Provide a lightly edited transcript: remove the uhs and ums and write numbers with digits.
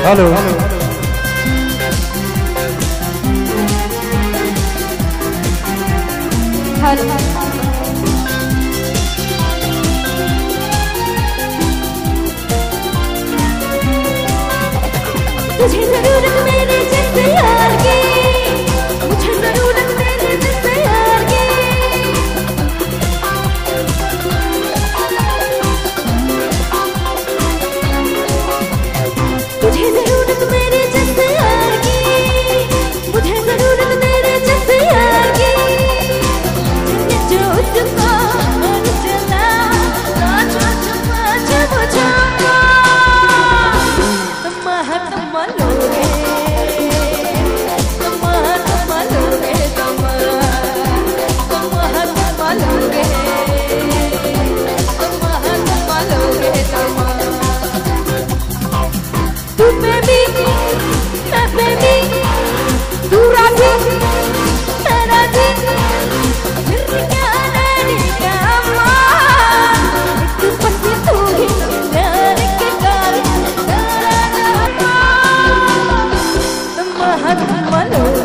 Hello तुझे जरूरत मेरे जैसे यार की, मुझे जरूरत मेरे जैसे यार की। तुझे जरूरत मेरे जैसे यार की, मुझे जरूरत मेरे जैसे यार की। जो उसका मन चला नाचो चुपा चुपा तम्मा लोगे तम्मा लोगे तम्मा लोगे तम्मा लोगे तम्मा। तू बेबी मैं बेबी, तू राजी मैं राजी, फिर क्या रहने का अम्मा। एक पत्नी तू ही प्यार के कारण तम्मा लोगे।